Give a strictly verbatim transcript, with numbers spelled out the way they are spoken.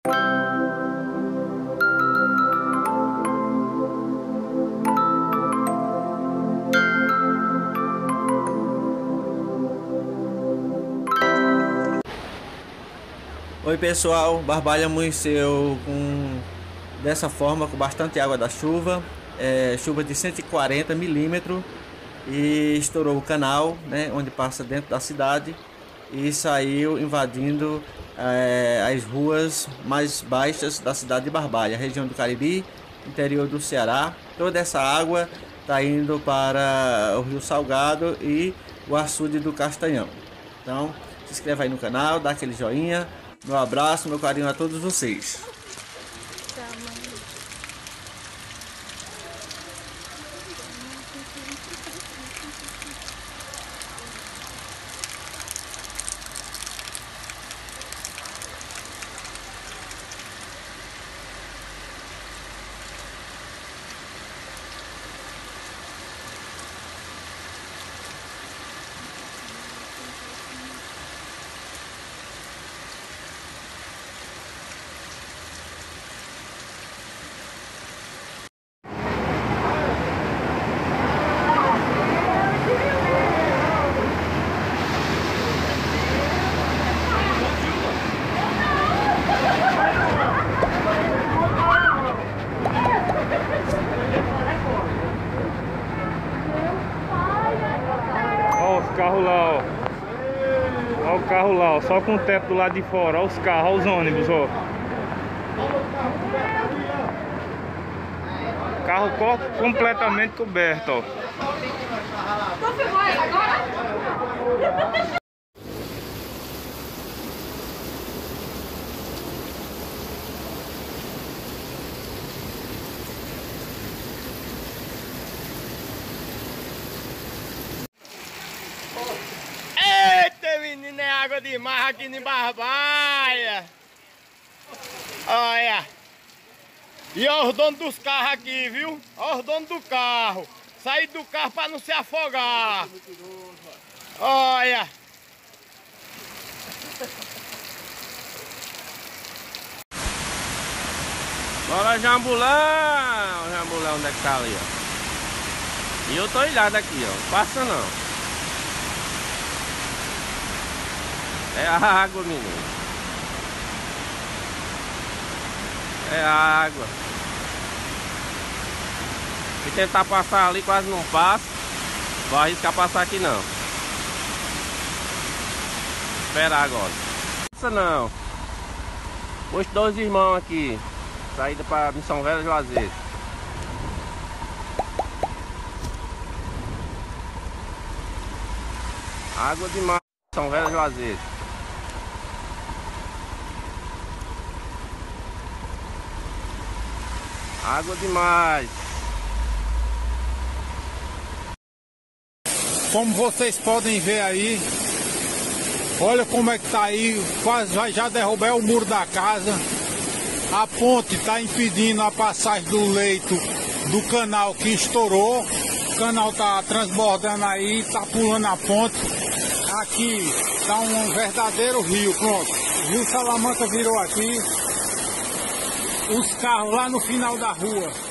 Oi pessoal, Barbalha amanheceu com, dessa forma, com bastante água da chuva, é, chuva de cento e quarenta milímetros, e estourou o canal, né, onde passa dentro da cidade, e saiu invadindo é, as ruas mais baixas da cidade de Barbalha, região do Cariri, interior do Ceará. Toda essa água está indo para o Rio Salgado e o açude do Castanhão. Então se inscreva aí no canal, dá aquele joinha. Meu abraço, meu carinho a todos vocês. Os carros lá, ó. Olha o carro lá, ó. Só com o teto do lado de fora. Olha os carros, olha os ônibus, ó. Carro co completamente coberto, ó. Eita, menino, é água demais aqui em Barbalha. Olha. E olha os donos dos carros aqui, viu? Olha os donos do carro. Sair do carro para não se afogar. Olha. Bora, Jambulão! Jambulão, onde é que tá ali, ó? E eu tô ilhado aqui, ó. Passa não. É água, menino. É água. Se tentar passar ali, quase não passa. Vai arriscar passar aqui não. Esperar agora. Passa não. Os dois irmãos aqui. Saída para Missão Velha, Juazeiro. Água demais, Missão Velha, Juazeiro. Água demais. Como vocês podem ver aí, olha como é que tá aí, quase vai já derrubar o muro da casa. A ponte está impedindo a passagem do leito do canal que estourou. O canal está transbordando aí, está pulando a ponte. Aqui está um verdadeiro rio, pronto. O Rio Salamanca virou aqui. Os carros lá no final da rua